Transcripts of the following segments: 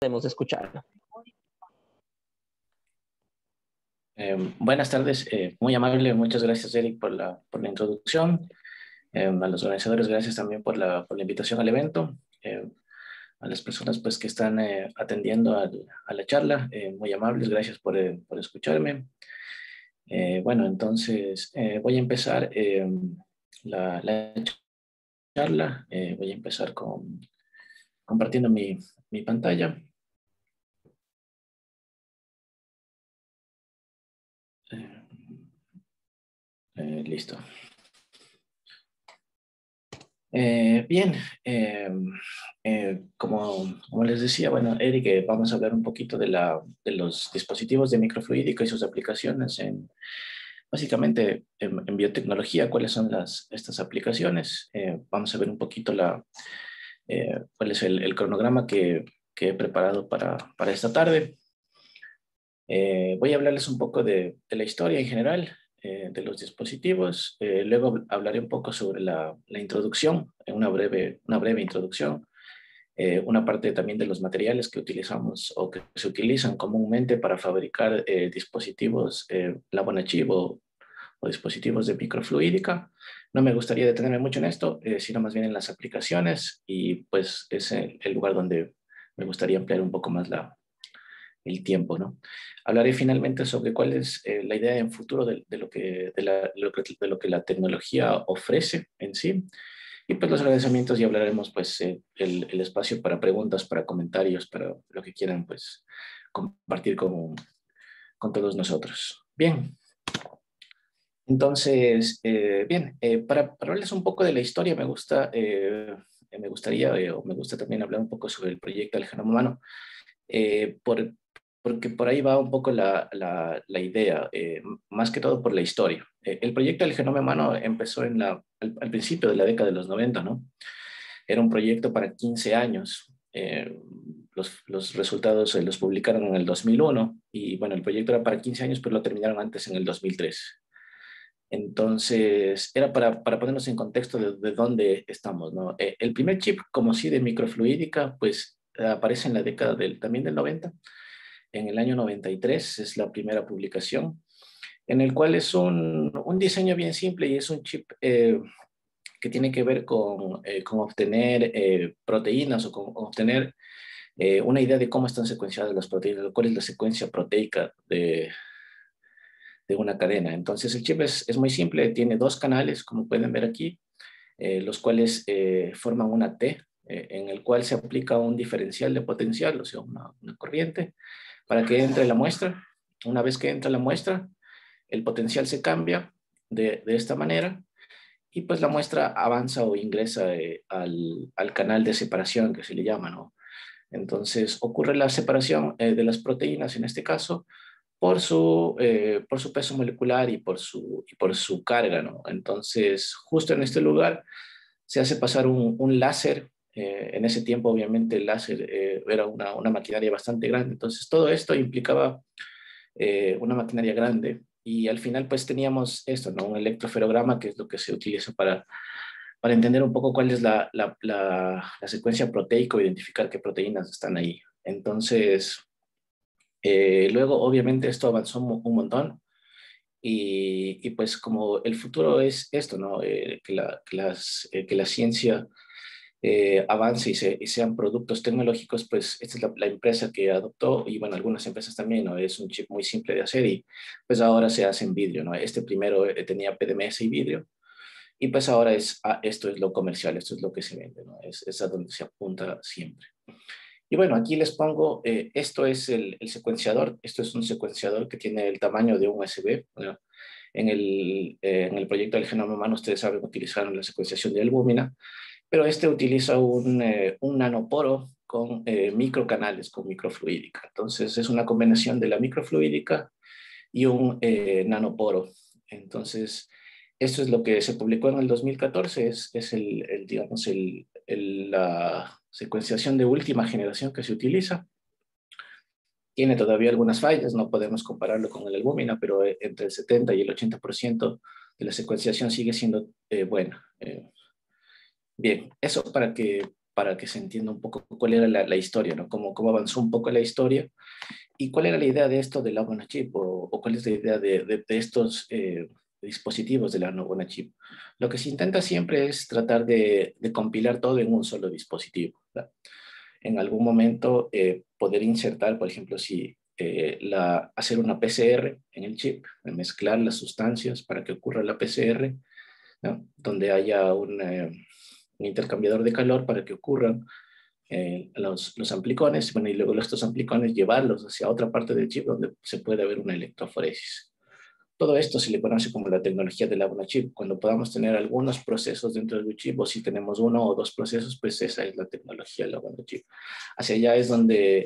podemos escuchar. Buenas tardes, muy amable, muchas gracias Eric por la introducción. A los organizadores, gracias también por la invitación al evento. A las personas pues, que están atendiendo a la charla, muy amables, gracias por escucharme. Bueno, entonces voy a empezar la charla. Voy a empezar compartiendo mi pantalla. Listo. Bien, como les decía, bueno, Eric, vamos a hablar un poquito de los dispositivos de microfluídica y sus aplicaciones básicamente en biotecnología, cuáles son estas aplicaciones. Vamos a ver un poquito cuál es el cronograma que he preparado para esta tarde. Voy a hablarles un poco de la historia en general de los dispositivos. Luego hablaré un poco sobre la introducción, una breve introducción. Una parte también de los materiales que utilizamos o que se utilizan comúnmente para fabricar dispositivos Labo-on-a-Chip o dispositivos de microfluídica. No me gustaría detenerme mucho en esto, sino más bien en las aplicaciones, y pues es el lugar donde me gustaría ampliar un poco más el tiempo, ¿no? Hablaré finalmente sobre cuál es la idea en futuro de lo que la tecnología ofrece en sí, y pues los agradecimientos, y hablaremos pues el espacio para preguntas, para comentarios, para lo que quieran pues compartir con todos nosotros. Bien. Entonces, bien, para hablarles un poco de la historia, me gusta también hablar un poco sobre el proyecto del genoma humano, porque por ahí va un poco la idea, más que todo por la historia. El proyecto del genoma humano empezó al principio de la década de los 90, ¿no? Era un proyecto para 15 años. Los resultados los publicaron en el 2001, y bueno, el proyecto era para 15 años, pero lo terminaron antes en el 2003. Entonces, era para ponernos en contexto de dónde estamos, ¿no? El primer chip, como sí, de microfluídica, pues aparece en la década también del 90. En el año 93 es la primera publicación, en el cual es un diseño bien simple, y es un chip que tiene que ver con obtener proteínas, o con obtener una idea de cómo están secuenciadas las proteínas, cuál es la secuencia proteica de una cadena. Entonces el chip es muy simple, tiene dos canales, como pueden ver aquí, los cuales forman una T, en el cual se aplica un diferencial de potencial, o sea, una corriente, para que entre la muestra. Una vez que entra la muestra, el potencial se cambia de esta manera, y pues la muestra avanza o ingresa al canal de separación, que se le llama, ¿no? Entonces ocurre la separación de las proteínas, en este caso, por su peso molecular y por su carga, ¿no? Entonces, justo en este lugar se hace pasar un láser. En ese tiempo, obviamente, el láser era una maquinaria bastante grande. Entonces, todo esto implicaba una maquinaria grande. Y al final, pues, teníamos esto, ¿no? Un electroferograma, que es lo que se utiliza para entender un poco cuál es la secuencia proteica, o identificar qué proteínas están ahí. Entonces, luego, obviamente, esto avanzó un montón, y pues como el futuro es esto, ¿no? Que la ciencia avance y sean productos tecnológicos, pues esta es la empresa que adoptó, y bueno, algunas empresas también, ¿no? Es un chip muy simple de hacer, y pues ahora se hace en vidrio, ¿no? Este primero tenía PDMS y vidrio, y pues ahora esto es lo comercial, esto es lo que se vende, ¿no? Es a donde se apunta siempre. Y bueno, aquí les pongo, esto es el secuenciador. Esto es un secuenciador que tiene el tamaño de un USB. Bueno, en el proyecto del genoma humano, ustedes saben que utilizaron la secuenciación de albúmina, pero este utiliza un nanoporo con microcanales, con microfluídica. Entonces es una combinación de la microfluídica y un nanoporo. Entonces, esto es lo que se publicó en el 2014, es digamos, la secuenciación de última generación que se utiliza. Tiene todavía algunas fallas, no podemos compararlo con el albúmina, pero entre el 70 y el 80% de la secuenciación sigue siendo buena. Bien, eso para que para que se entienda un poco cuál era la historia, ¿no? Cómo avanzó un poco la historia y cuál era la idea de esto del Lab on a Chip o cuál es la idea de estos dispositivos del Lab on a Chip. Lo que se intenta siempre es tratar de compilar todo en un solo dispositivo, ¿verdad? En algún momento poder insertar, por ejemplo, si hacer una PCR en el chip, mezclar las sustancias para que ocurra la PCR, ¿no? Donde haya un intercambiador de calor para que ocurran los amplicones, bueno, y luego estos amplicones llevarlos hacia otra parte del chip donde se puede ver una electroforesis. Todo esto se le conoce como la tecnología del lab on a chip. Cuando podamos tener algunos procesos dentro del chip, o si tenemos uno o dos procesos, pues esa es la tecnología del lab on a chip. Hacia allá es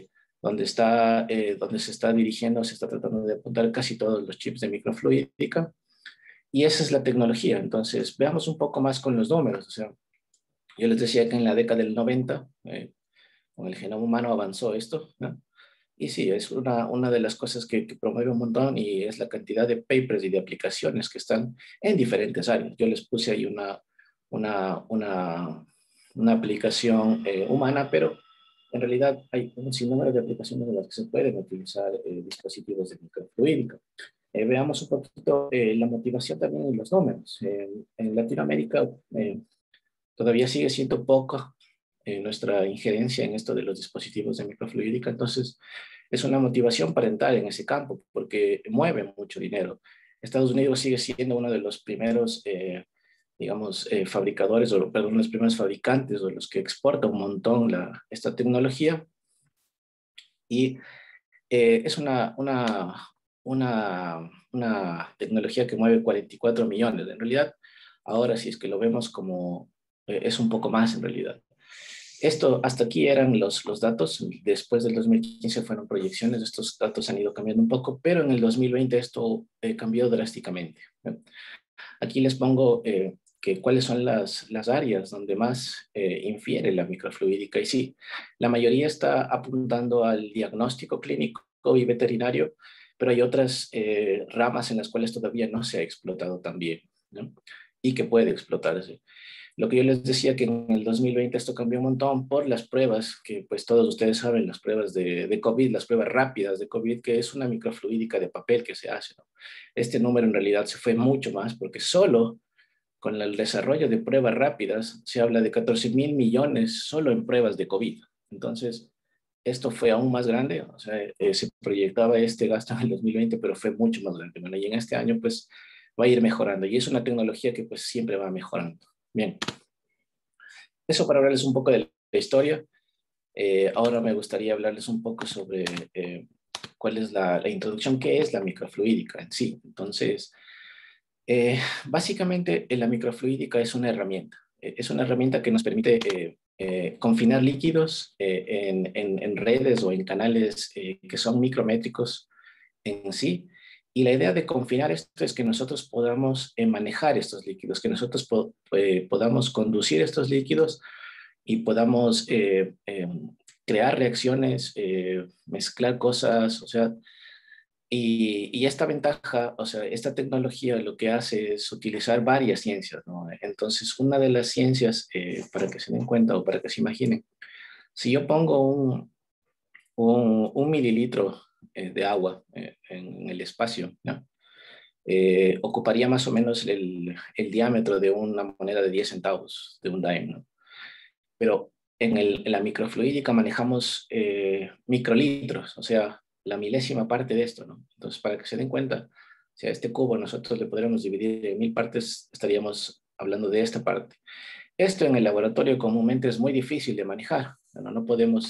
donde se está dirigiendo, se está tratando de apuntar casi todos los chips de microfluídica, y esa es la tecnología. Entonces, veamos un poco más con los números. O sea, yo les decía que en la década del 90, con el genoma humano avanzó esto, ¿no? Y sí, es una de las cosas que promueve un montón y es la cantidad de papers y de aplicaciones que están en diferentes áreas. Yo les puse ahí una, una, una aplicación humana, pero en realidad hay un sinnúmero de aplicaciones en las que se pueden utilizar dispositivos de microfluídica. Veamos un poquito la motivación también y los números. En Latinoamérica todavía sigue siendo poca nuestra injerencia en esto de los dispositivos de microfluídica, entonces es una motivación para entrar en ese campo porque mueve mucho dinero. Estados Unidos sigue siendo uno de los primeros, digamos, fabricadores, o perdón, los primeros fabricantes o los que exporta un montón esta tecnología y es una tecnología que mueve 44 millones. En realidad, ahora si es que lo vemos como, es un poco más en realidad. Esto, hasta aquí eran los datos. Después del 2015 fueron proyecciones. Estos datos han ido cambiando un poco, pero en el 2020 esto cambió drásticamente. Aquí les pongo cuáles son las áreas donde más infiere la microfluídica. Y sí, la mayoría está apuntando al diagnóstico clínico y veterinario, pero hay otras ramas en las cuales todavía no se ha explotado tan bien, ¿no? Y que puede explotarse. Lo que yo les decía que en el 2020 esto cambió un montón por las pruebas, que pues todos ustedes saben, las pruebas de COVID, las pruebas rápidas de COVID, que es una microfluídica de papel que se hace, ¿no? Este número en realidad se fue mucho más porque solo con el desarrollo de pruebas rápidas se habla de 14.000 millones solo en pruebas de COVID. Entonces, esto fue aún más grande, o sea, se proyectaba este gasto en el 2020, pero fue mucho más grande. Bueno, y en este año pues va a ir mejorando y es una tecnología que pues siempre va mejorando. Bien, eso para hablarles un poco de la historia. Ahora me gustaría hablarles un poco sobre cuál es la introducción, qué es la microfluídica en sí. Entonces, básicamente la microfluídica es una herramienta. Es una herramienta que nos permite confinar líquidos en redes o en canales que son micrométricos en sí. Y la idea de confinar esto es que nosotros podamos manejar estos líquidos, que nosotros podamos conducir estos líquidos y podamos crear reacciones, mezclar cosas, o sea, y esta ventaja, o sea, esta tecnología lo que hace es utilizar varias ciencias, ¿no? Entonces, una de las ciencias, para que se den cuenta o para que se imaginen, si yo pongo un mililitro de agua en el espacio, ¿no? Ocuparía más o menos el diámetro de una moneda de 10 centavos, de un dime, ¿no? Pero en la microfluídica manejamos microlitros, o sea, la milésima parte de esto, ¿no? Entonces, para que se den cuenta, si a este cubo nosotros le podríamos dividir en 1000 partes, estaríamos hablando de esta parte. Esto en el laboratorio comúnmente es muy difícil de manejar, ¿no? No podemos,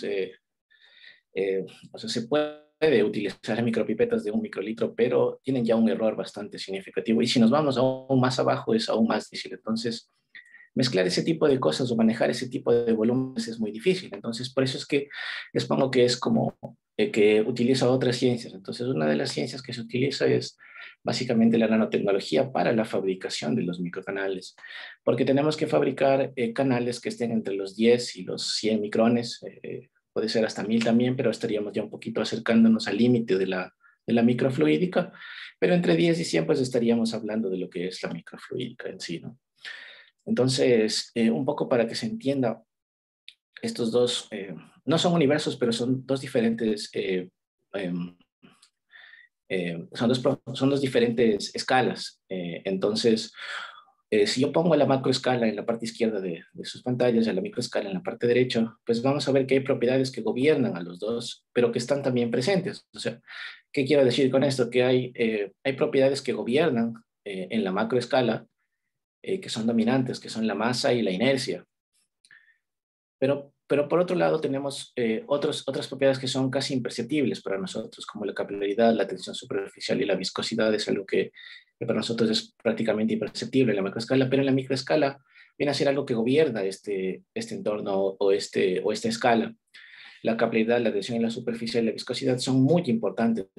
o sea, se puede utilizar micropipetas de un microlitro, pero tienen ya un error bastante significativo. Y si nos vamos aún más abajo, es aún más difícil. Entonces, mezclar ese tipo de cosas o manejar ese tipo de volúmenes es muy difícil. Entonces, por eso es que les pongo que es como que utiliza otras ciencias. Entonces, una de las ciencias que se utiliza es básicamente la nanotecnología para la fabricación de los microcanales, porque tenemos que fabricar canales que estén entre los 10 y los 100 micrones, puede ser hasta 1000 también, pero estaríamos ya un poquito acercándonos al límite de la microfluídica, pero entre 10 y 100 pues estaríamos hablando de lo que es la microfluídica en sí, ¿no? Entonces, un poco para que se entienda estos dos no son universos, pero son dos diferentes, em, son dos diferentes escalas. Entonces, si yo pongo la macroescala en la parte izquierda de sus pantallas y la microescala en la parte derecha, pues vamos a ver que hay propiedades que gobiernan a los dos, pero que están también presentes. O sea, ¿qué quiero decir con esto? Que hay propiedades que gobiernan en la macroescala, que son dominantes, que son la masa y la inercia. Pero por otro lado tenemos otras propiedades que son casi imperceptibles para nosotros, como la capilaridad, la tensión superficial y la viscosidad. Es algo que para nosotros es prácticamente imperceptible en la macroescala, pero en la microescala viene a ser algo que gobierna este entorno o esta escala. La capilaridad, la tensión y la superficial y la viscosidad son muy importantes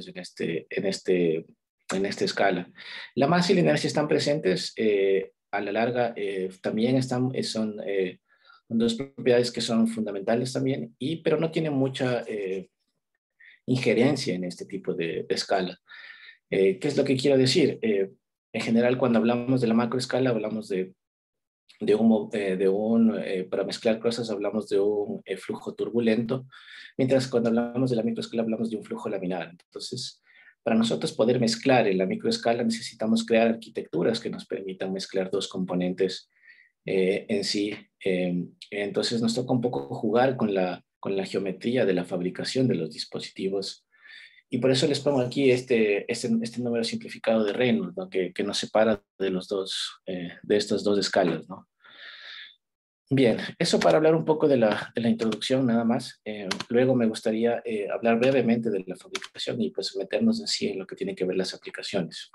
en esta escala. La masa y la inercia están presentes, a la larga también son dos propiedades que son fundamentales también, pero no tienen mucha injerencia en este tipo de escala. ¿Qué es lo que quiero decir? En general, cuando hablamos de la macroescala, hablamos para mezclar cosas, hablamos de un flujo turbulento, mientras cuando hablamos de la microescala, hablamos de un flujo laminar. Entonces, para nosotros poder mezclar en la microescala, necesitamos crear arquitecturas que nos permitan mezclar dos componentes en sí. Entonces nos toca un poco jugar con la geometría de la fabricación de los dispositivos. Y por eso les pongo aquí este número simplificado de Reynolds, ¿no? que nos separa de estas dos escalas, ¿no? Bien, eso para hablar un poco de la introducción nada más. Luego me gustaría hablar brevemente de la fabricación y pues meternos en sí en lo que tiene que ver las aplicaciones.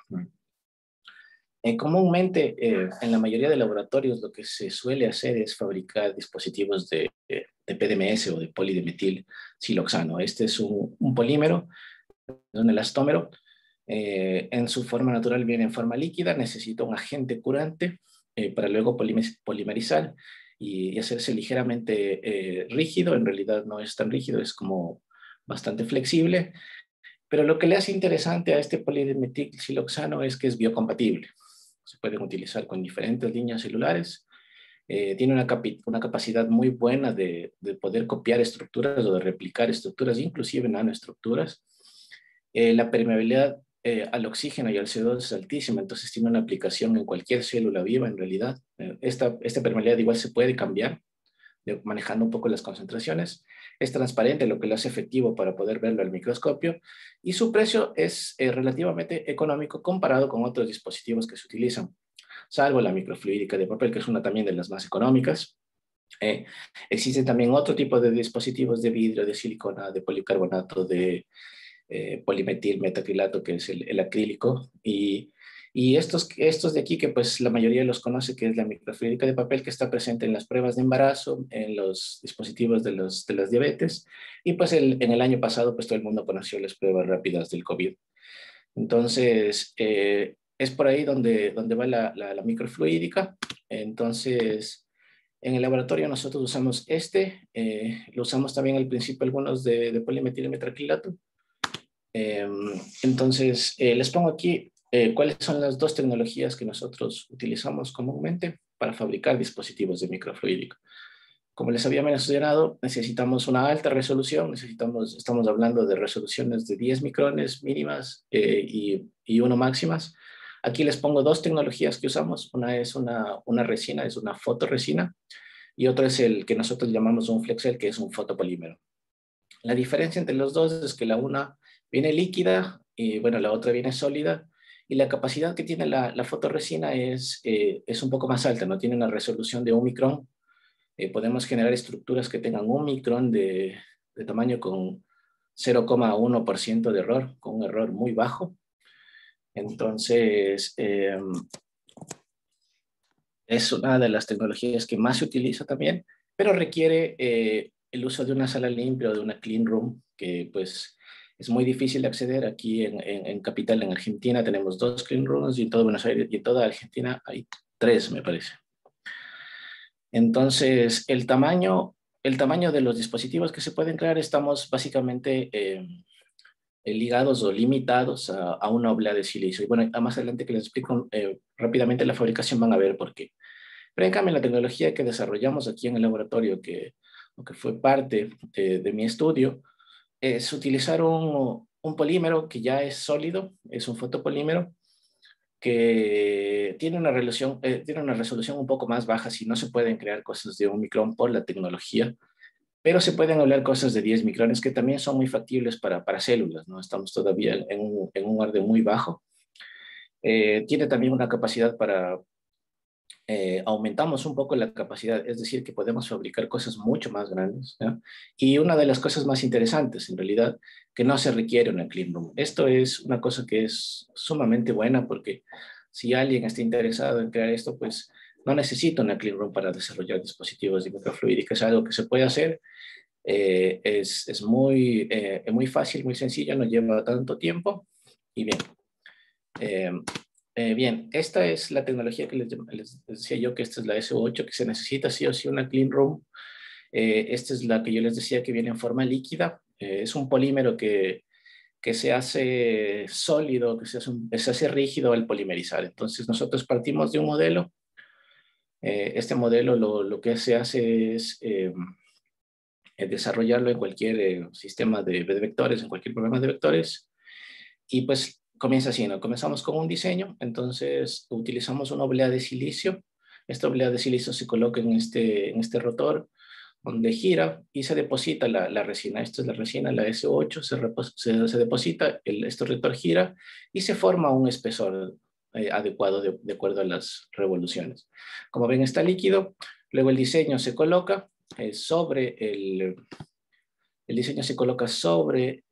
Comúnmente, en la mayoría de laboratorios, lo que se suele hacer es fabricar dispositivos de PDMS o de polidimetil siloxano. Este es un polímero, un elastómero. En su forma natural viene en forma líquida, necesita un agente curante para luego polimerizar y hacerse ligeramente rígido. En realidad no es tan rígido, es como bastante flexible. Pero lo que le hace interesante a este polimetilsiloxano es que es biocompatible. Se pueden utilizar con diferentes líneas celulares. Tiene una capacidad muy buena de poder copiar estructuras o de replicar estructuras, inclusive nanoestructuras. La permeabilidad al oxígeno y al CO2 es altísima, entonces tiene una aplicación en cualquier célula viva en realidad. Esta permeabilidad igual se puede cambiar manejando un poco las concentraciones. Es transparente, lo que lo hace efectivo para poder verlo al microscopio, y su precio es relativamente económico comparado con otros dispositivos que se utilizan, salvo la microfluídica de papel, que es una también de las más económicas. Existen también otro tipo de dispositivos de vidrio, de silicona, de policarbonato, de polimetil metacrilato, que es el acrílico, y estos de aquí, que pues la mayoría los conoce, que es la microfluídica de papel, que está presente en las pruebas de embarazo, en los dispositivos de las diabetes, y pues en el año pasado pues todo el mundo conoció las pruebas rápidas del COVID. Entonces, es por ahí donde va la microfluídica. Entonces, en el laboratorio nosotros usamos lo usamos también al principio algunos de polimetilmetacrilato. Entonces, les pongo aquí cuáles son las dos tecnologías que nosotros utilizamos comúnmente para fabricar dispositivos de microfluídica. Como les había mencionado, necesitamos una alta resolución, estamos hablando de resoluciones de 10 micrones mínimas y 1 máximas. Aquí les pongo dos tecnologías que usamos. Una es una resina, es una fotoresina, y otra es el que nosotros llamamos un flexel, que es un fotopolímero. La diferencia entre los dos es que la una viene líquida y bueno, la otra viene sólida, y la capacidad que tiene la fotoresina es un poco más alta, no tiene una resolución de 1 micrón. Podemos generar estructuras que tengan 1 micrón de tamaño con 0,1% de error, con un error muy bajo. Entonces, es una de las tecnologías que más se utiliza también, pero requiere el uso de una sala limpia o de una clean room, que pues es muy difícil de acceder. Aquí en Capital, en Argentina, tenemos 2 clean rooms, y en todo Buenos Aires y en toda Argentina hay 3, me parece. Entonces, el tamaño de los dispositivos que se pueden crear, estamos básicamente ligados o limitados a una oblea de silicio. Y bueno, más adelante que les explico rápidamente la fabricación, van a ver por qué. Pero en cambio, la tecnología que desarrollamos aquí en el laboratorio, que o que fue parte de mi estudio, es utilizar un polímero que ya es sólido, es un fotopolímero, que tiene una resolución un poco más baja, si no se pueden crear cosas de 1 micrón por la tecnología, pero se pueden hablar cosas de 10 micrones que también son muy factibles para células, ¿no? Estamos todavía en un orden muy bajo. Tiene también una capacidad para, aumentamos un poco la capacidad, es decir, que podemos fabricar cosas mucho más grandes, ¿no? Y una de las cosas más interesantes, en realidad, que no se requiere una clean room. Esto es una cosa que es sumamente buena porque si alguien está interesado en crear esto, pues no necesita una clean room para desarrollar dispositivos de microfluídica. Es algo que se puede hacer, es muy fácil, muy sencillo, no lleva tanto tiempo. Y bien, eh, bien, esta es la tecnología que les decía yo, que esta es la S8, que se necesita sí o sí una clean room. Esta es la que yo les decía que viene en forma líquida. Es un polímero que se hace sólido, se hace rígido al polimerizar. Entonces nosotros partimos de un modelo. Este modelo lo que se hace es desarrollarlo en cualquier sistema de vectores, en cualquier programa de vectores. Y pues comienza así, ¿no? Comenzamos con un diseño, entonces utilizamos una oblea de silicio. Esta oblea de silicio se coloca en este rotor donde gira y se deposita la resina. Esta es la resina, la S8, se deposita, este rotor gira y se forma un espesor adecuado de acuerdo a las revoluciones. Como ven, está líquido, luego el diseño se coloca sobre el diseño se coloca sobre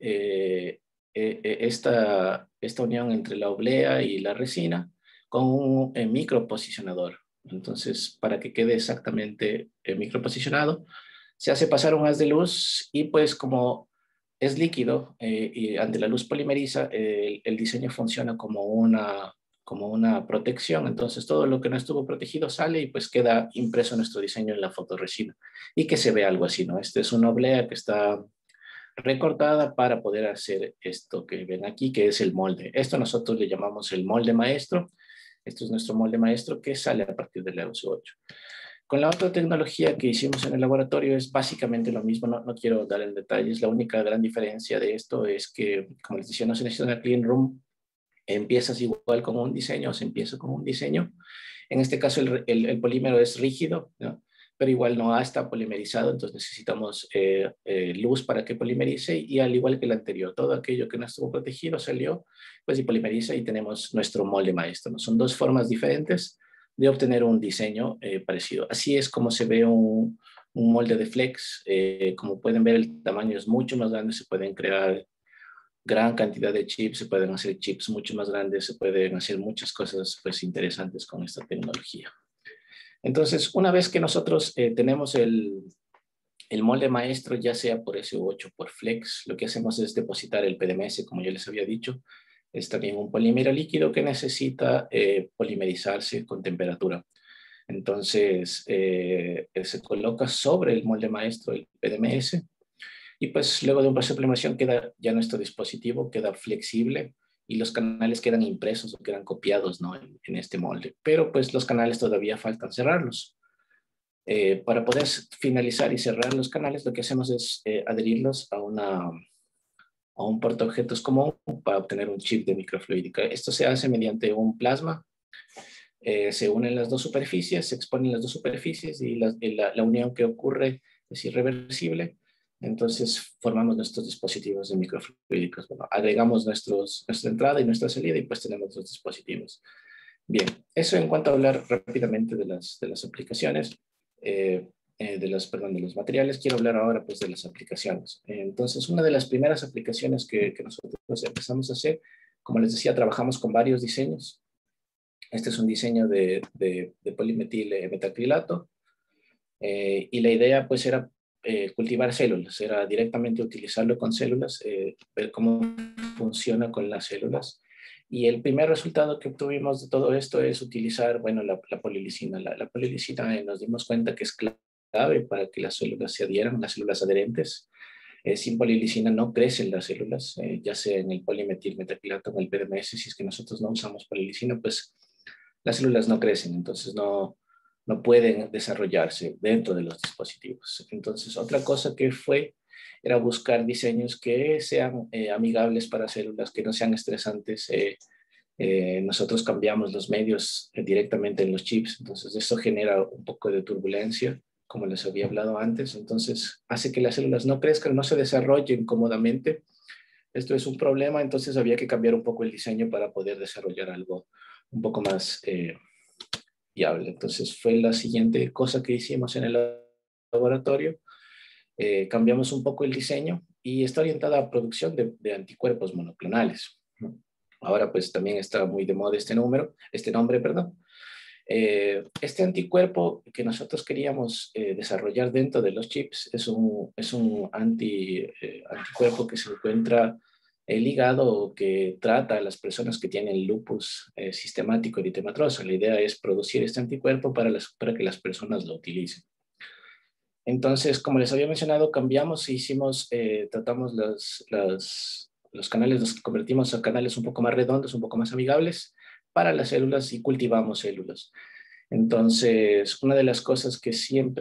esta unión entre la oblea y la resina con un microposicionador. Entonces, para que quede exactamente microposicionado, se hace pasar un haz de luz y pues como es líquido y ante la luz polimeriza, el diseño funciona como una protección. Entonces, todo lo que no estuvo protegido sale y pues queda impreso nuestro diseño en la fotorresina y que se ve algo así, ¿no? Esta es una oblea que está recortada para poder hacer esto que ven aquí, que es el molde. Esto nosotros le llamamos el molde maestro. Esto es nuestro molde maestro que sale a partir del EOS 8. Con la otra tecnología que hicimos en el laboratorio es básicamente lo mismo, no quiero dar en detalles. La única gran diferencia de esto es que, como les decía, no se necesita una clean room. Empiezas igual con un diseño, se empieza con un diseño. En este caso el polímero es rígido, ¿no? Pero igual no está polimerizado, entonces necesitamos luz para que polimerice y al igual que el anterior, todo aquello que no estuvo protegido salió, pues y polimeriza y tenemos nuestro molde maestro, ¿no? Son dos formas diferentes de obtener un diseño parecido. Así es como se ve un molde de flex. Como pueden ver, el tamaño es mucho más grande, se pueden crear gran cantidad de chips, se pueden hacer chips mucho más grandes, se pueden hacer muchas cosas pues interesantes con esta tecnología. Entonces, una vez que nosotros tenemos el molde maestro, ya sea por S8 o por Flex, lo que hacemos es depositar el PDMS, como yo les había dicho. Es también un polímero líquido que necesita polimerizarse con temperatura. Entonces, se coloca sobre el molde maestro el PDMS y pues luego de un proceso de polimerization queda ya nuestro dispositivo, queda flexible y los canales quedan impresos o quedan copiados, ¿no? en este molde. Pero pues los canales todavía faltan cerrarlos. Para poder finalizar y cerrar los canales, lo que hacemos es adherirlos a un portaobjetos común para obtener un chip de microfluídica. Esto se hace mediante un plasma. Se unen las dos superficies, se exponen las dos superficies y la unión que ocurre es irreversible. Entonces formamos nuestros dispositivos de microfluídicos. Bueno, agregamos nuestra entrada y nuestra salida y pues tenemos los dispositivos. Bien, eso en cuanto a hablar rápidamente de las aplicaciones, de los materiales. Quiero hablar ahora pues de las aplicaciones. Entonces, una de las primeras aplicaciones que nosotros empezamos a hacer, como les decía, trabajamos con varios diseños. Este es un diseño de polimetil metacrilato y la idea pues era cultivar células, era directamente utilizarlo con células, ver cómo funciona con las células. Y el primer resultado que obtuvimos de todo esto es utilizar, bueno, la polilisina. La polilisina nos dimos cuenta que es clave para que las células se adhieran, las células adherentes. Sin polilisina no crecen las células, ya sea en el polimetil metacrilato o en el PDMS. Si es que nosotros no usamos polilisina, pues las células no crecen, entonces no pueden desarrollarse dentro de los dispositivos. Entonces, otra cosa que fue era buscar diseños que sean amigables para células, que no sean estresantes. Nosotros cambiamos los medios directamente en los chips, entonces eso genera un poco de turbulencia, como les había hablado antes, entonces hace que las células no crezcan, no se desarrollen cómodamente. Esto es un problema, entonces había que cambiar un poco el diseño para poder desarrollar algo un poco más viable. Entonces fue la siguiente cosa que hicimos en el laboratorio. Cambiamos un poco el diseño y está orientada a producción de anticuerpos monoclonales. Ahora pues también está muy de moda este nombre, perdón. Este anticuerpo que nosotros queríamos desarrollar dentro de los chips es un anticuerpo que se encuentra ligado o que trata a las personas que tienen lupus sistemático eritematoso. La idea es producir este anticuerpo para que las personas lo utilicen. Entonces, como les había mencionado, cambiamos e tratamos los canales, los convertimos a canales un poco más redondos, un poco más amigables para las células y cultivamos células. Entonces, una de las cosas que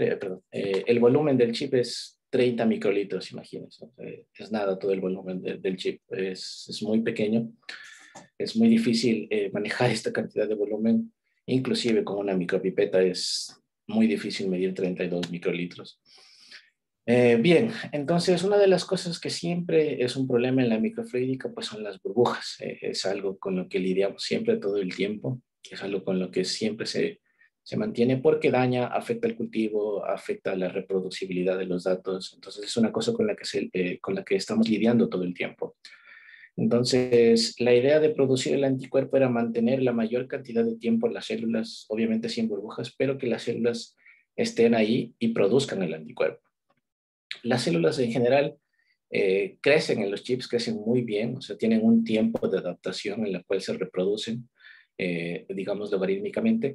el volumen del chip es 30 microlitros, imagínense. Es nada todo el volumen del chip, es muy pequeño. Es muy difícil manejar esta cantidad de volumen, inclusive con una micropipeta es muy difícil medir 32 microlitros. Bien, entonces una de las cosas que siempre es un problema en la microfluídica pues son las burbujas. Es algo con lo que lidiamos siempre todo el tiempo, es algo con lo que siempre se mantiene porque daña, afecta el cultivo, afecta la reproducibilidad de los datos. Entonces es una cosa con la que estamos lidiando todo el tiempo. Entonces, la idea de producir el anticuerpo era mantener la mayor cantidad de tiempo las células, obviamente sin burbujas, pero que las células estén ahí y produzcan el anticuerpo. Las células en general crecen en los chips, crecen muy bien, o sea, tienen un tiempo de adaptación en la cual se reproducen, digamos, logarítmicamente.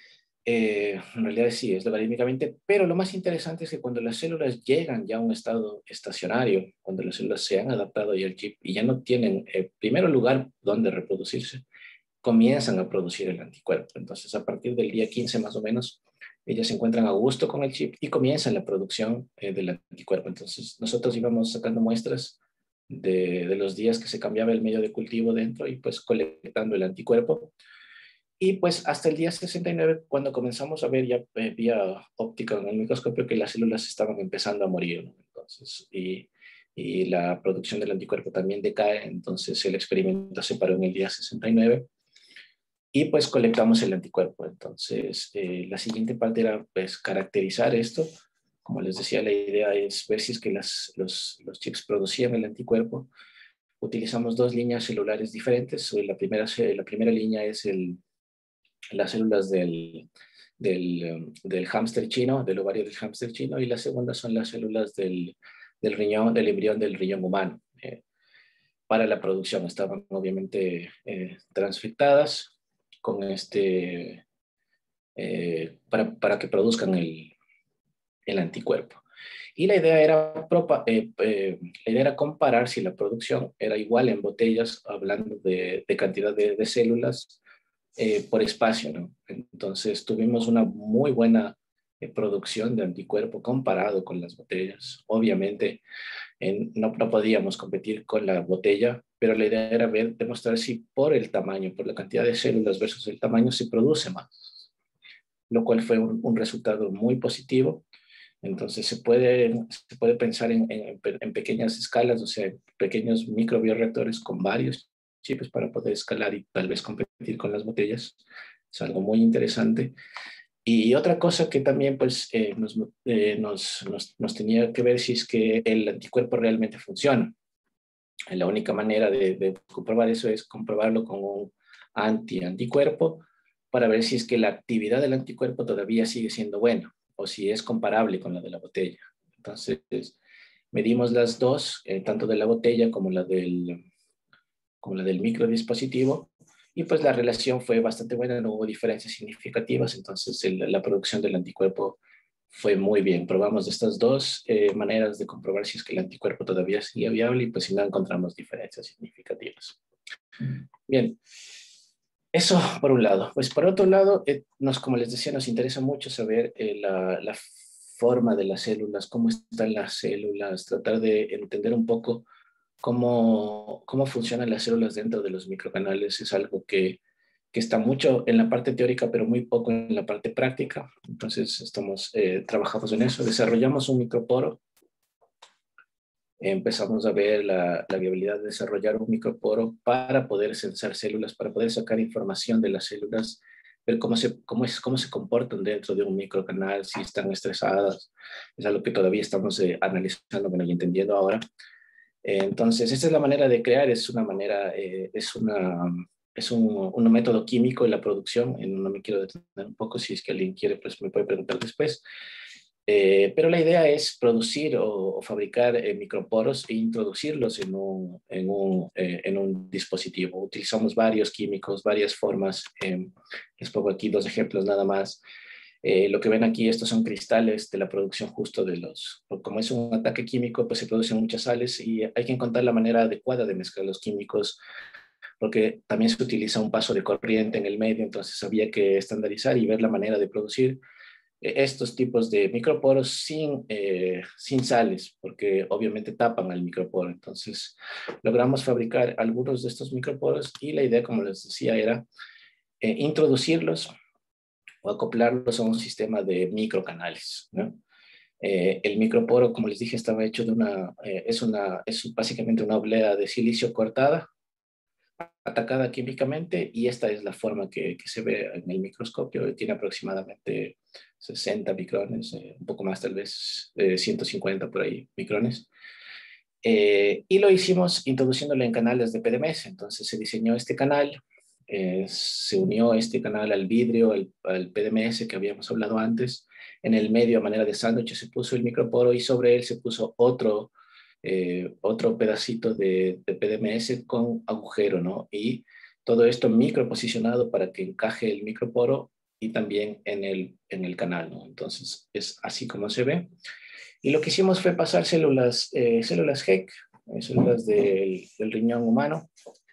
En realidad sí, es logarítmicamente, pero lo más interesante es que cuando las células llegan ya a un estado estacionario, cuando las células se han adaptado ya al chip y ya no tienen, primero lugar donde reproducirse, comienzan a producir el anticuerpo. Entonces, a partir del día 15 más o menos, ellas se encuentran a gusto con el chip y comienzan la producción del anticuerpo. Entonces, nosotros íbamos sacando muestras de los días que se cambiaba el medio de cultivo dentro y pues colectando el anticuerpo. Y pues hasta el día 69, cuando comenzamos a ver ya vía óptica en el microscopio que las células estaban empezando a morir, ¿no? Entonces, y la producción del anticuerpo también decae, entonces el experimento se paró en el día 69 y pues colectamos el anticuerpo. Entonces, la siguiente parte era pues caracterizar esto. Como les decía, la idea es ver si es que los chips producían el anticuerpo. Utilizamos dos líneas celulares diferentes. La primera línea es las células del hámster chino, del ovario del hámster chino, y la segunda son las células del riñón, del embrión del riñón humano. Para la producción estaban obviamente transfectadas con para que produzcan el anticuerpo. Y la idea era comparar si la producción era igual en botellas, hablando de cantidad de células por espacio, ¿no? Entonces tuvimos una muy buena producción de anticuerpo comparado con las botellas. Obviamente no podíamos competir con la botella, pero la idea era demostrar si por el tamaño, por la cantidad de células versus el tamaño, se produce más, lo cual fue un resultado muy positivo. Entonces se puede pensar en pequeñas escalas, o sea, pequeños microbioreactores con varios chips para poder escalar y tal vez competir con las botellas. Es algo muy interesante. Y otra cosa que también pues, nos tenía que ver si es que el anticuerpo realmente funciona. La única manera de comprobar eso es comprobarlo con un anticuerpo para ver si es que la actividad del anticuerpo todavía sigue siendo buena o si es comparable con la de la botella. Entonces, medimos las dos, tanto de la botella como la del microdispositivo, y pues la relación fue bastante buena, no hubo diferencias significativas, entonces la producción del anticuerpo fue muy bien. Probamos estas dos maneras de comprobar si es que el anticuerpo todavía sigue viable y pues si no encontramos diferencias significativas. Bien, Eso por un lado. Pues por otro lado, como les decía, nos interesa mucho saber la forma de las células, cómo están las células, tratar de entender un poco cómo funcionan las células dentro de los microcanales. Es algo que está mucho en la parte teórica, pero muy poco en la parte práctica. Entonces, trabajamos en eso. Desarrollamos un microporo. Empezamos a ver la viabilidad de desarrollar un microporo para poder sensar células, para poder sacar información de las células, ver cómo se comportan dentro de un microcanal, si están estresadas. Es algo que todavía estamos analizando, bueno, y entendiendo ahora. Entonces, esta es la manera de crear, es un método químico en la producción. No me quiero detener un poco, si es que alguien quiere, pues me puede preguntar después. Pero la idea es producir o fabricar microporos e introducirlos en un dispositivo. Utilizamos varios químicos, varias formas. Les pongo aquí dos ejemplos nada más. Lo que ven aquí, estos son cristales de la producción justo como es un ataque químico, pues se producen muchas sales y hay que encontrar la manera adecuada de mezclar los químicos, porque también se utiliza un paso de corriente en el medio, entonces había que estandarizar y ver la manera de producir estos tipos de microporos sin sales, porque obviamente tapan al microporo. Entonces logramos fabricar algunos de estos microporos y la idea, como les decía, era introducirlos o acoplarlos a un sistema de microcanales, ¿no? El microporo, como les dije, estaba hecho es básicamente una oblea de silicio cortada, atacada químicamente, y esta es la forma que se ve en el microscopio. Tiene aproximadamente 60 micrones, un poco más tal vez, 150 por ahí micrones. Y lo hicimos introduciéndolo en canales de PDMS. Entonces se diseñó este canal, se unió este canal al vidrio, al PDMS que habíamos hablado antes. En el medio, a manera de sándwich, se puso el microporo y sobre él se puso otro pedacito de PDMS con agujero, ¿no? Y todo esto micro posicionado para que encaje el microporo y también en el canal, ¿no? Entonces es así como se ve. Y lo que hicimos fue pasar células HEC, células del riñón humano,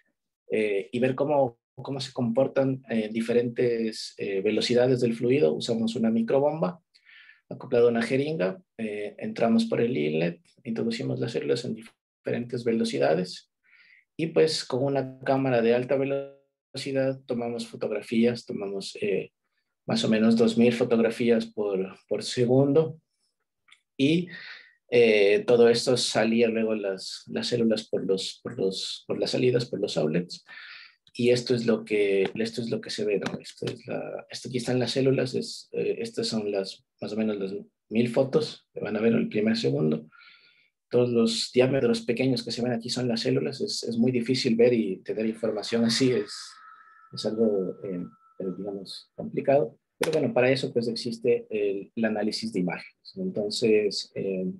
y ver cómo se comportan diferentes velocidades del fluido. Usamos una microbomba acoplado a una jeringa, entramos por el inlet, introducimos las células en diferentes velocidades y pues con una cámara de alta velocidad tomamos fotografías, tomamos más o menos 2000 fotografías por segundo, y todo esto salía luego las células por las salidas, por los outlets. Y esto es lo que se ve, ¿no? Esto aquí están las células, estas son más o menos las 1000 fotos que van a ver en el primer segundo. Todos los diámetros pequeños que se ven aquí son las células. Es muy difícil ver y tener información así, es algo, digamos, complicado. Pero bueno, para eso pues existe el análisis de imágenes. Entonces,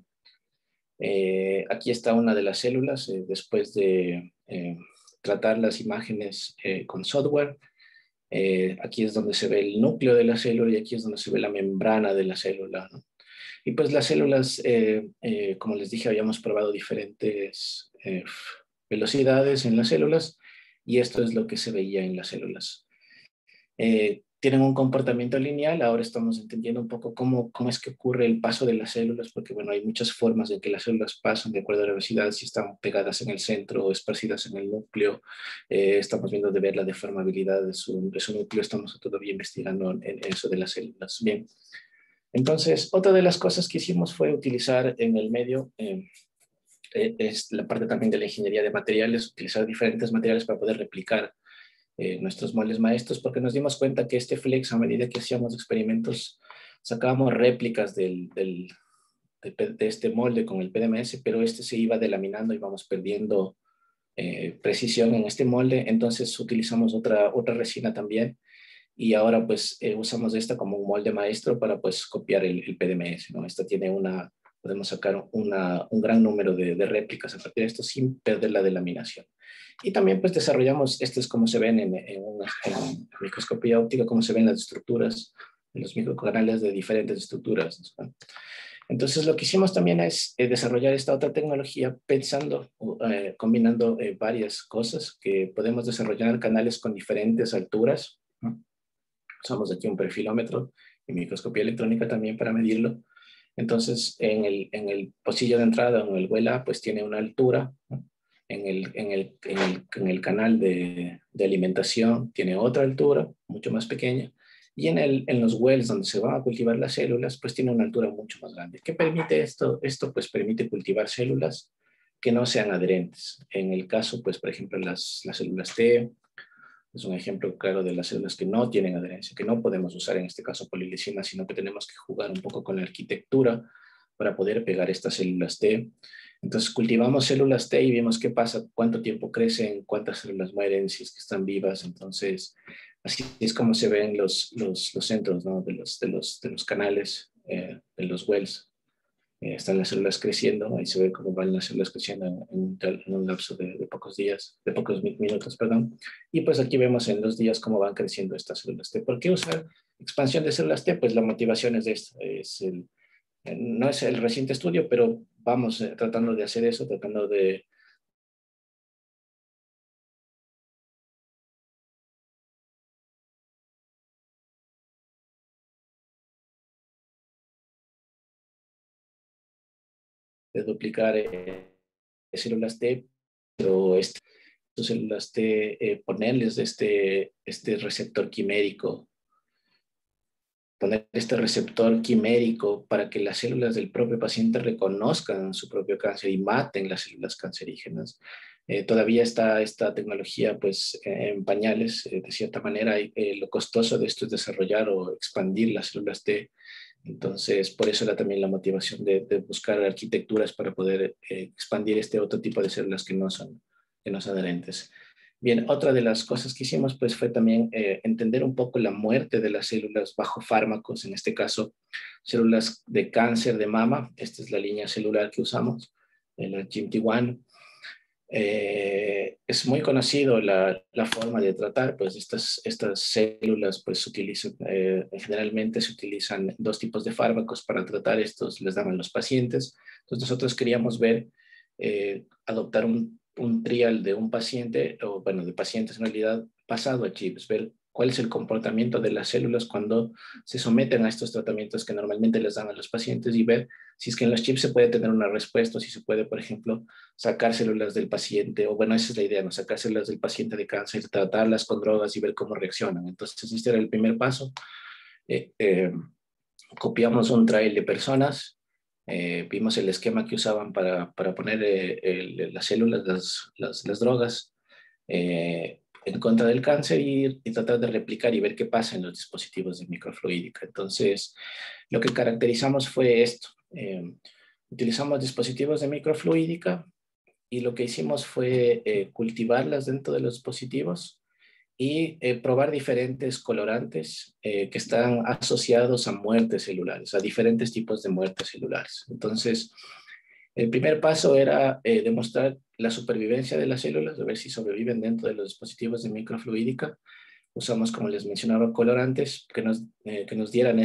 aquí está una de las células después de tratar las imágenes con software. Aquí es donde se ve el núcleo de la célula y aquí es donde se ve la membrana de la célula, ¿no? Y pues las células, como les dije, habíamos probado diferentes velocidades en las células y esto es lo que se veía en las células. Tienen un comportamiento lineal. Ahora estamos entendiendo un poco cómo es que ocurre el paso de las células, porque bueno, hay muchas formas de que las células pasan de acuerdo a la velocidad, si están pegadas en el centro o esparcidas en el núcleo. Estamos viendo de ver la deformabilidad de su núcleo. Estamos todavía investigando en eso de las células. Bien, entonces otra de las cosas que hicimos fue utilizar en el medio, es la parte también de la ingeniería de materiales, utilizar diferentes materiales para poder replicar nuestros moldes maestros, porque nos dimos cuenta que este flex, a medida que hacíamos experimentos, sacábamos réplicas de este molde con el PDMS, pero este se iba delaminando y vamos perdiendo precisión en este molde. Entonces utilizamos otra resina también, y ahora pues usamos esta como un molde maestro para pues copiar el PDMS, ¿no? Podemos sacar un gran número de réplicas a partir de esto sin perder la delaminación. Y también pues desarrollamos, esto es como se ven en microscopía óptica, cómo se ven las estructuras, en los microcanales de diferentes estructuras, ¿no? Entonces, lo que hicimos también es desarrollar esta otra tecnología pensando, combinando varias cosas que podemos desarrollar canales con diferentes alturas, ¿no? Usamos aquí un perfilómetro y microscopía electrónica también para medirlo. Entonces, en el pocillo de entrada, en el vuela, pues tiene una altura, ¿no? En el canal de alimentación tiene otra altura, mucho más pequeña. Y en los wells donde se van a cultivar las células, pues tiene una altura mucho más grande. ¿Qué permite esto? Esto pues permite cultivar células que no sean adherentes. En el caso, pues, por ejemplo, las células T, es un ejemplo claro de las células que no tienen adherencia, que no podemos usar en este caso polilisina, sino que tenemos que jugar un poco con la arquitectura para poder pegar estas células T. Entonces cultivamos células T y vemos qué pasa, cuánto tiempo crecen, cuántas células mueren, si es que están vivas. Entonces, así es como se ven los centros, ¿no? de los canales, de los wells. Están las células creciendo, ahí se ve cómo van las células creciendo en un lapso de pocos días, de pocos minutos, perdón. Y pues aquí vemos en 2 días cómo van creciendo estas células T. ¿Por qué usar expansión de células T? Pues la motivación es de esto, no es el reciente estudio, pero vamos tratando de hacer eso, tratando de duplicar células T, pero estas células T, ponerles este receptor quimérico, poner este receptor quimérico para que las células del propio paciente reconozcan su propio cáncer y maten las células cancerígenas. Todavía está esta tecnología pues en pañales, de cierta manera. Lo costoso de esto es desarrollar o expandir las células T. Entonces, por eso era también la motivación de buscar arquitecturas para poder expandir este otro tipo de células que no son adherentes. Bien, otra de las cosas que hicimos pues fue también entender un poco la muerte de las células bajo fármacos, en este caso células de cáncer de mama. Esta es la línea celular que usamos, la GIMT1. Es muy conocido la forma de tratar, pues estas células pues utilizan, generalmente se utilizan 2 tipos de fármacos para tratar estos, les dan a los pacientes. Entonces nosotros queríamos ver, adoptar un trial de un paciente, o bueno, de pacientes en realidad, pasado a chips, ver cuál es el comportamiento de las células cuando se someten a estos tratamientos que normalmente les dan a los pacientes y ver si es que en los chips se puede tener una respuesta, o si se puede, por ejemplo, sacar células del paciente, o bueno, esa es la idea, ¿no? Sacar células del paciente de cáncer, tratarlas con drogas y ver cómo reaccionan. Entonces, este era el primer paso. Eh, eh, Copiamos un trial de personas, vimos el esquema que usaban para poner las células, las drogas, en contra del cáncer y tratar de replicar y ver qué pasa en los dispositivos de microfluídica. Entonces, lo que caracterizamos fue esto. Utilizamos dispositivos de microfluídica y lo que hicimos fue cultivarlas dentro de los dispositivos y probar diferentes colorantes que están asociados a muertes celulares, a diferentes tipos de muertes celulares. Entonces, el primer paso era demostrar la supervivencia de las células, de ver si sobreviven dentro de los dispositivos de microfluídica. Usamos, como les mencionaba, colorantes que nos dieran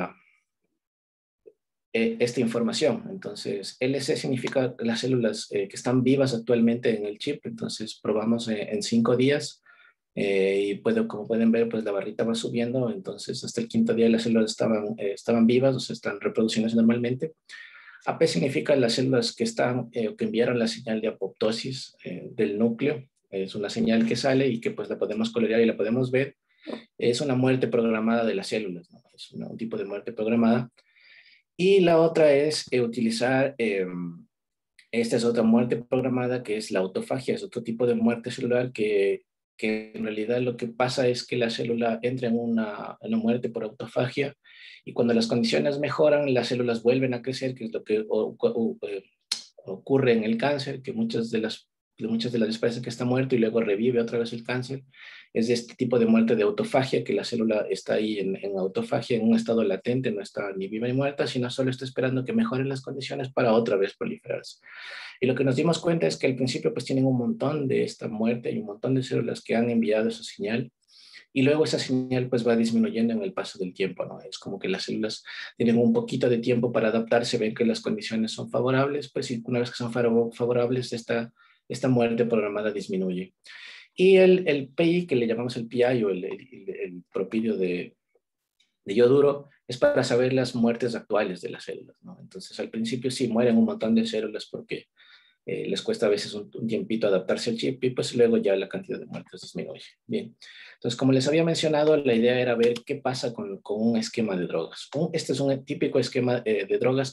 esta información. Entonces, LC significa las células que están vivas actualmente en el chip. Entonces, probamos en 5 días y como pueden ver, pues la barrita va subiendo. Entonces, hasta el quinto día las células estaban vivas, o sea, están reproduciéndose normalmente. AP significa las células que están o que enviaron la señal de apoptosis del núcleo. Es una señal que sale y que pues la podemos colorear y la podemos ver. Es una muerte programada de las células, ¿no? Es un tipo de muerte programada. Y la otra es utilizar, esta es otra muerte programada, que es la autofagia, es otro tipo de muerte celular que en realidad lo que pasa es que la célula entra en una muerte por autofagia y cuando las condiciones mejoran, las células vuelven a crecer, que es lo que ocurre en el cáncer, que muchas de las especies que está muerto y luego revive otra vez el cáncer, es de este tipo de muerte de autofagia, que la célula está ahí en autofagia, en un estado latente, no está ni viva ni muerta, sino solo está esperando que mejoren las condiciones para otra vez proliferarse. Y lo que nos dimos cuenta es que al principio pues tienen un montón de esta muerte y un montón de células que han enviado esa señal, y luego esa señal pues va disminuyendo en el paso del tiempo, ¿no? Es como que las células tienen un poquito de tiempo para adaptarse, ven que las condiciones son favorables, pues y una vez que son favorables, esta muerte programada disminuye. Y el PI, que le llamamos el PI o el propidio de yoduro, es para saber las muertes actuales de las células, ¿no? Entonces, al principio sí mueren un montón de células porque les cuesta a veces un tiempito adaptarse al chip y pues luego ya la cantidad de muertes disminuye. Bien, entonces como les había mencionado, la idea era ver qué pasa con un esquema de drogas. Este es un típico esquema de drogas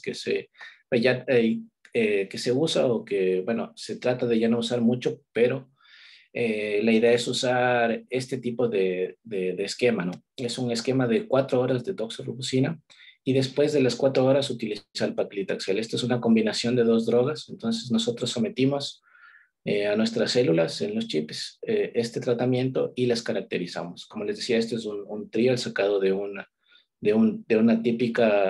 que se usa o que, bueno, se trata de ya no usar mucho, pero la idea es usar este tipo de esquema, ¿no? Es un esquema de 4 horas de doxorubicina y después de las 4 horas utiliza el paclitaxel. Esta es una combinación de dos drogas, entonces nosotros sometimos a nuestras células en los chips este tratamiento y las caracterizamos. Como les decía, este es un trial sacado de una típica...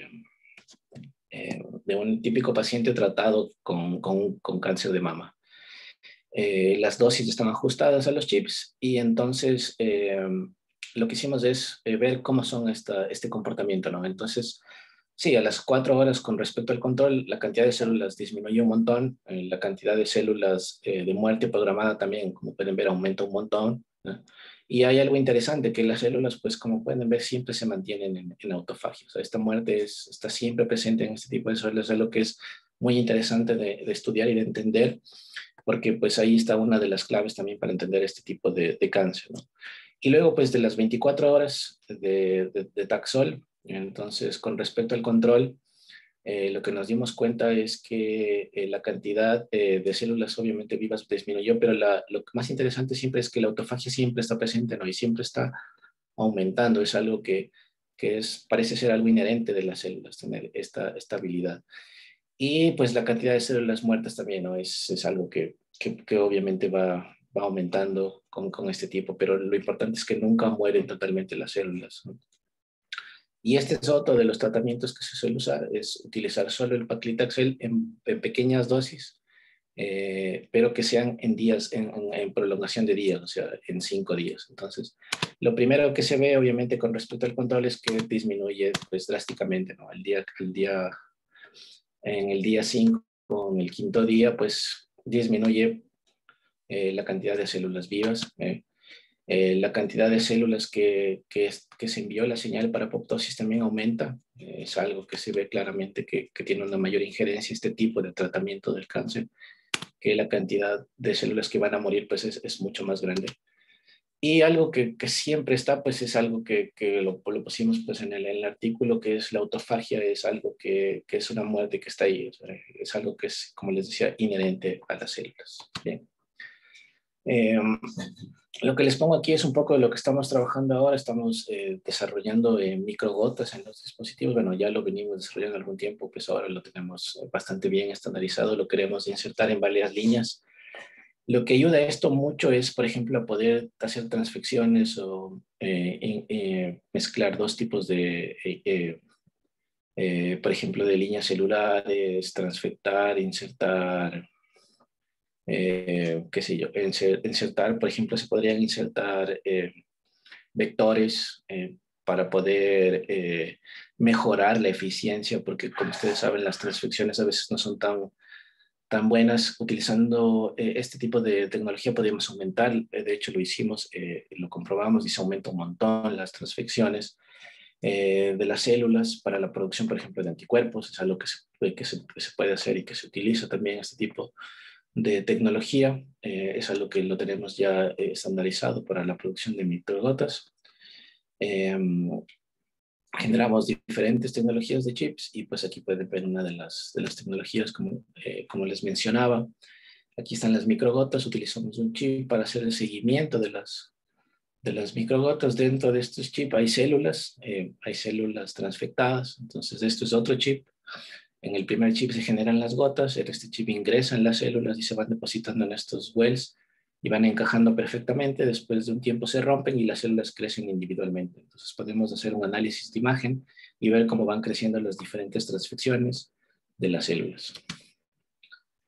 de un típico paciente tratado con cáncer de mama. Las dosis están ajustadas a los chips y entonces lo que hicimos es ver cómo son este comportamiento, ¿no? Entonces, sí, a las 4 horas con respecto al control, la cantidad de células disminuyó un montón, la cantidad de células de muerte programada también, como pueden ver, aumenta un montón, ¿no? Y hay algo interesante, que las células, pues como pueden ver, siempre se mantienen en autofagia. O sea, esta muerte está siempre presente en este tipo de células, es lo que es muy interesante de estudiar y de entender, porque pues ahí está una de las claves también para entender este tipo de cáncer, ¿no? Y luego pues de las 24 horas de Taxol, entonces con respecto al control, lo que nos dimos cuenta es que la cantidad de células obviamente vivas disminuyó, pero lo más interesante siempre es que la autofagia siempre está presente, ¿no? Y siempre está aumentando, es algo que parece ser algo inherente de las células, tener esta habilidad. Y pues la cantidad de células muertas también, ¿no? Es algo que obviamente va aumentando con este tipo, pero lo importante es que nunca mueren totalmente las células, ¿no? Y este es otro de los tratamientos que se suele usar, es utilizar solo el paclitaxel en pequeñas dosis, pero que sean en días, en prolongación de días, o sea, en 5 días. Entonces, lo primero que se ve, obviamente, con respecto al control es que disminuye pues drásticamente, ¿no? En el día 5, en el quinto día, pues disminuye la cantidad de células vivas, la cantidad de células que se envió la señal para apoptosis también aumenta. Es algo que se ve claramente que tiene una mayor injerencia este tipo de tratamiento del cáncer, que la cantidad de células que van a morir pues es mucho más grande. Y algo que siempre está, pues es algo que lo pusimos pues en el artículo, que es la autofagia, es algo que es una muerte que está ahí, o sea, es algo que es, como les decía, inherente a las células. Bien. Eh, lo que les pongo aquí es un poco de lo que estamos trabajando ahora. Estamos desarrollando microgotas en los dispositivos. Bueno, ya lo venimos desarrollando algún tiempo, pues ahora lo tenemos bastante bien estandarizado. Lo queremos insertar en varias líneas. Lo que ayuda a esto mucho es, por ejemplo, a poder hacer transfecciones o mezclar dos tipos por ejemplo, de líneas celulares, transfectar, insertar, qué sé yo, insertar, por ejemplo, se podrían insertar vectores para poder mejorar la eficiencia, porque como ustedes saben, las transfecciones a veces no son tan buenas. Utilizando este tipo de tecnología podemos aumentar, de hecho lo hicimos, lo comprobamos y se aumenta un montón las transfecciones de las células para la producción, por ejemplo, de anticuerpos. Es algo que se puede hacer y que se utiliza también este tipo de tecnología. Es algo que lo tenemos ya estandarizado para la producción de microgotas. Eh, Generamos diferentes tecnologías de chips y pues aquí pueden ver una de las tecnologías como les mencionaba. Aquí están las microgotas, utilizamos un chip para hacer el seguimiento de las microgotas. Dentro de estos chips hay células transfectadas, entonces esto es otro chip. En el primer chip se generan las gotas, en este chip ingresan las células y se van depositando en estos wells y van encajando perfectamente. Después de un tiempo se rompen y las células crecen individualmente. Entonces podemos hacer un análisis de imagen y ver cómo van creciendo las diferentes transfecciones de las células.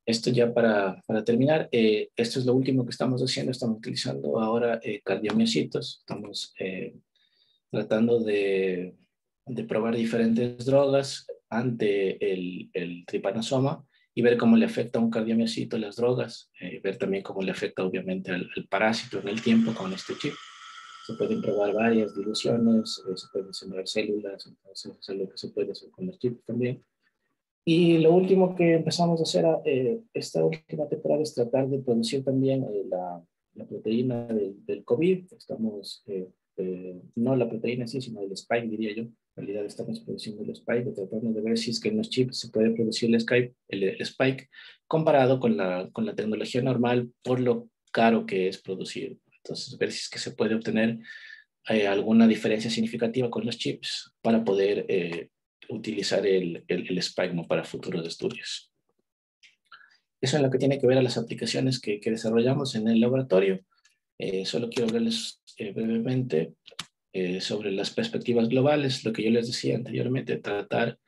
esto ya para terminar, esto es lo último que estamos haciendo. Estamos utilizando ahora cardiomiocitos. Estamos tratando de probar diferentes drogas ante el tripanosoma y ver cómo le afecta a un cardiomiocito las drogas, ver también cómo le afecta obviamente al parásito en el tiempo con este chip. Se pueden probar varias diluciones, se pueden sembrar células, entonces es algo que se puede hacer con los chips también. Y lo último que empezamos a hacer esta última temporada es tratar de producir también la proteína del COVID. Estamos, no la proteína en sí, sino el spike, diría yo. En realidad estamos produciendo el spike, tratando de ver si es que en los chips se puede producir el spike comparado con la tecnología normal por lo caro que es producir. Entonces, ver si es que se puede obtener alguna diferencia significativa con los chips para poder utilizar el SPIKE para futuros estudios. Eso es lo que tiene que ver a las aplicaciones que desarrollamos en el laboratorio. Solo quiero hablarles brevemente sobre las perspectivas globales, lo que yo les decía anteriormente, tratar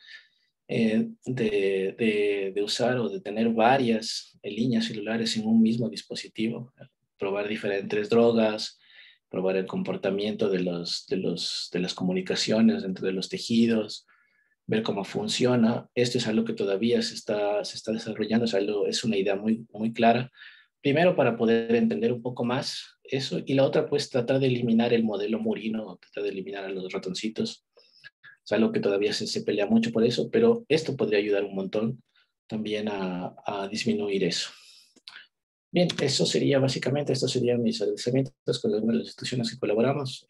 de usar o de tener varias líneas celulares en un mismo dispositivo, probar diferentes drogas, probar el comportamiento de las comunicaciones dentro de los tejidos, ver cómo funciona. Esto es algo que todavía se está desarrollando, es una idea muy clara. Primero, para poder entender un poco más eso, y la otra, pues tratar de eliminar el modelo murino, tratar de eliminar a los ratoncitos. Es algo que todavía se pelea mucho por eso, pero esto podría ayudar un montón también a disminuir eso. Bien, eso sería básicamente, estos serían mis agradecimientos con algunas de las instituciones que colaboramos.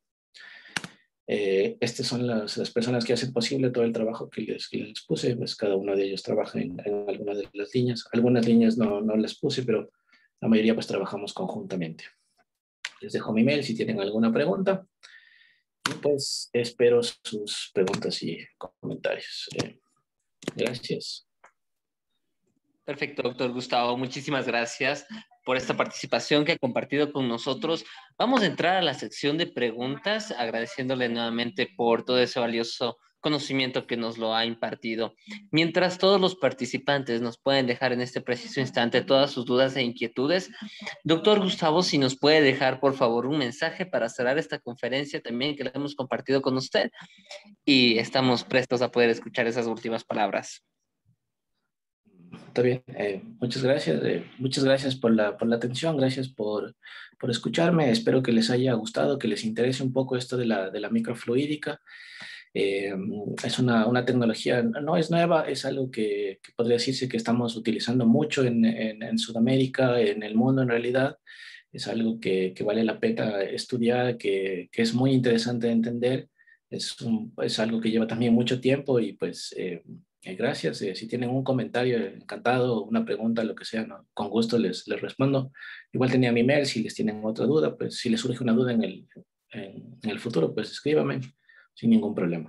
Estas son las personas que hacen posible todo el trabajo que les puse, pues cada uno de ellos trabaja en algunas de las líneas. Algunas líneas no las puse, pero la mayoría pues trabajamos conjuntamente. Les dejo mi mail si tienen alguna pregunta y pues espero sus preguntas y comentarios. Gracias. Perfecto, doctor Gustavo. Muchísimas gracias por esta participación que ha compartido con nosotros. Vamos a entrar a la sección de preguntas, agradeciéndole nuevamente por todo ese valioso conocimiento que nos lo ha impartido. Mientras todos los participantes nos pueden dejar en este preciso instante todas sus dudas e inquietudes, doctor Gustavo, si nos puede dejar por favor un mensaje para cerrar esta conferencia también que la hemos compartido con usted y estamos prestos a poder escuchar esas últimas palabras. Está bien, muchas gracias por la atención, gracias por escucharme, espero que les haya gustado, que les interese un poco esto de la microfluídica. Es una tecnología, no es nueva, es algo que podría decirse que estamos utilizando mucho en Sudamérica, en el mundo en realidad. Es algo que vale la pena estudiar, que es muy interesante de entender. Es algo que lleva también mucho tiempo y pues gracias. Si tienen un comentario, encantado, una pregunta, lo que sea, ¿no? Con gusto les respondo. Igual tenía mi mail, si les tienen otra duda, pues si les surge una duda en el futuro, pues escríbame sin ningún problema.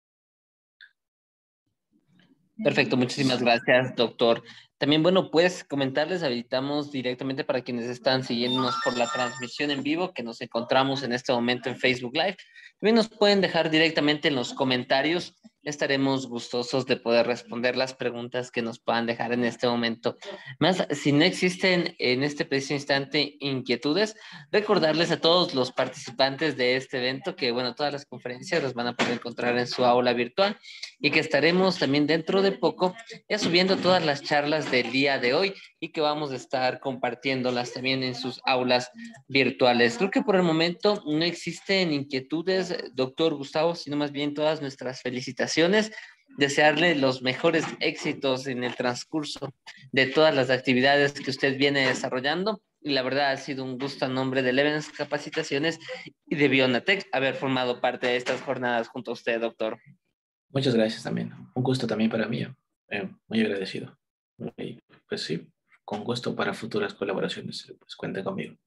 Perfecto, muchísimas gracias, doctor. También, bueno, pues comentarles, habilitamos directamente para quienes están siguiéndonos por la transmisión en vivo, que nos encontramos en este momento en Facebook Live. También nos pueden dejar directamente en los comentarios. Estaremos gustosos de poder responder las preguntas que nos puedan dejar en este momento. Más, si no existen en este preciso instante inquietudes, recordarles a todos los participantes de este evento que, bueno, todas las conferencias las van a poder encontrar en su aula virtual y que estaremos también dentro de poco ya subiendo todas las charlas del día de hoy y que vamos a estar compartiéndolas también en sus aulas virtuales. Creo que por el momento no existen inquietudes, doctor Gustavo, sino más bien todas nuestras felicitaciones, desearle los mejores éxitos en el transcurso de todas las actividades que usted viene desarrollando. Y la verdad ha sido un gusto a nombre de Levens Capacitaciones y de Bionatech haber formado parte de estas jornadas junto a usted, doctor. Muchas gracias también. Un gusto también para mí. Muy agradecido. Y pues sí, con gusto para futuras colaboraciones. Pues cuente conmigo.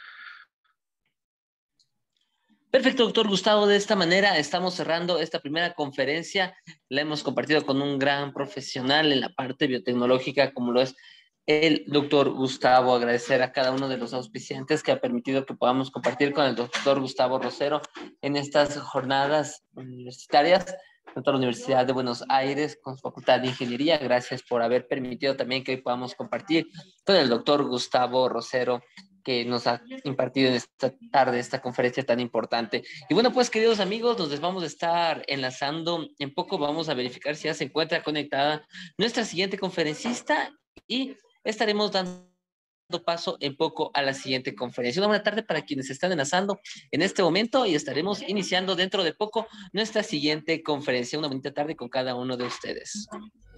Perfecto, doctor Gustavo. De esta manera estamos cerrando esta primera conferencia. La hemos compartido con un gran profesional en la parte biotecnológica, como lo es el doctor Gustavo. Agradecer a cada uno de los auspiciantes que ha permitido que podamos compartir con el doctor Gustavo Rosero en estas jornadas universitarias. tanto a la Universidad de Buenos Aires con su Facultad de Ingeniería. Gracias por haber permitido también que hoy podamos compartir con el doctor Gustavo Rosero, que nos ha impartido en esta tarde esta conferencia tan importante. Y bueno, pues queridos amigos, nos vamos a estar enlazando. En poco vamos a verificar si ya se encuentra conectada nuestra siguiente conferencista y estaremos dando paso en poco a la siguiente conferencia. Una buena tarde para quienes se están enlazando en este momento y estaremos iniciando dentro de poco nuestra siguiente conferencia. Una bonita tarde con cada uno de ustedes.